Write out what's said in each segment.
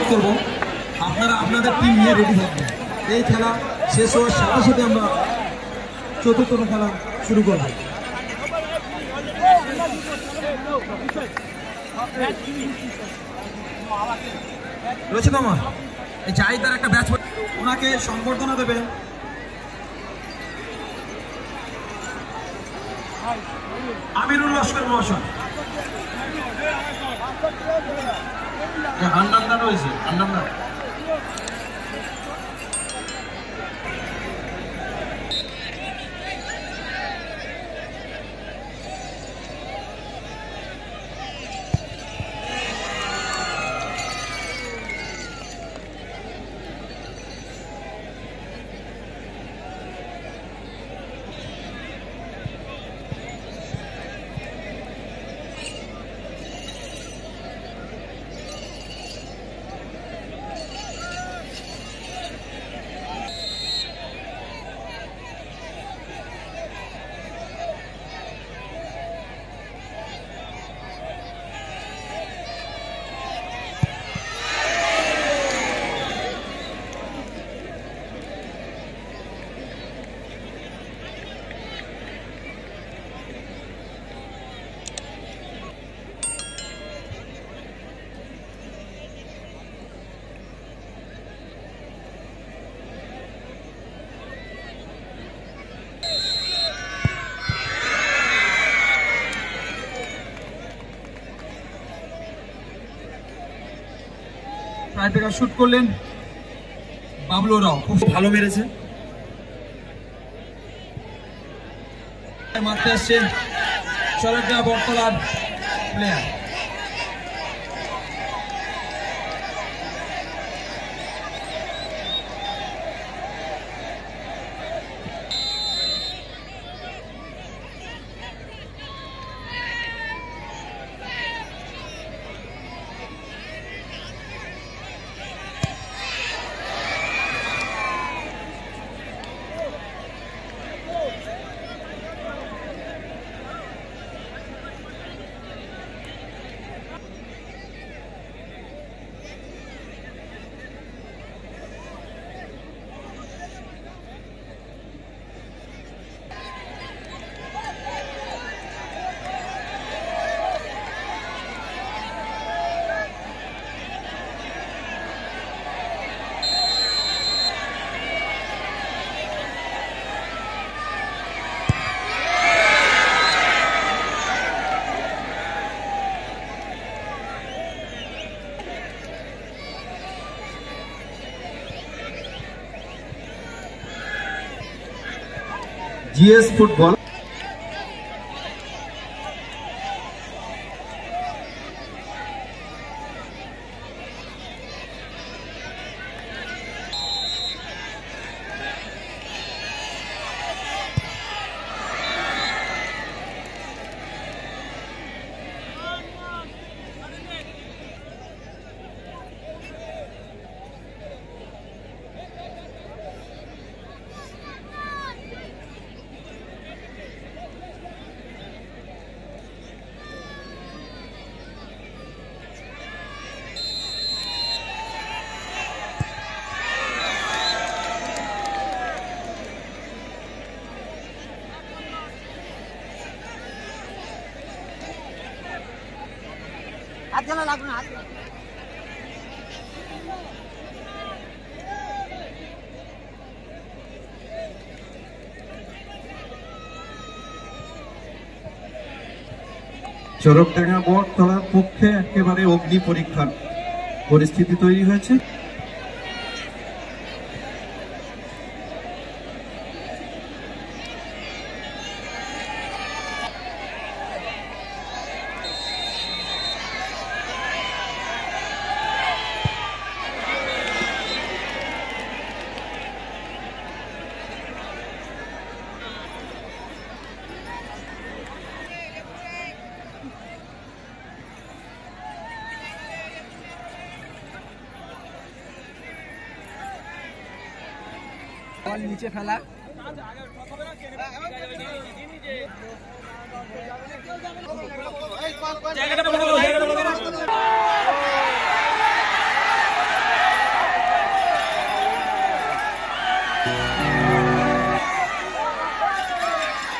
করব আপনারা আপনাদের টিম নিয়ে রেডি থাকবেন। এই খেলা শেষ হওয়ার সাথে সাথে আমরা চতুর্থ খেলা শুরু করব। রয়েছে তোমার এই জাহিদার একটা ব্যাচ, ওনাকে সংবর্ধনা দেবেন। আমিরুল লস্কর মহাশয় আন্ডারদার রয়েছে, আন্ডারদার ট্রাইব্রেকার শুট করলেন বাবলু রাও, খুব ভালো মেরেছে। মারতে আসছেন চলটা বর্তলার প্লেয়ার। জিএস ফুটবল চরকডাঙ্গা বটতলার পক্ষে একেবারে অগ্নি পরীক্ষার পরিস্থিতি তৈরি হয়েছে। नीचे फैला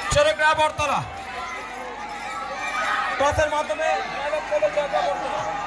চরগ্রাম বর্তলা টসের মাধ্যমে জয়লাভ করলো চরগ্রাম বর্তলা।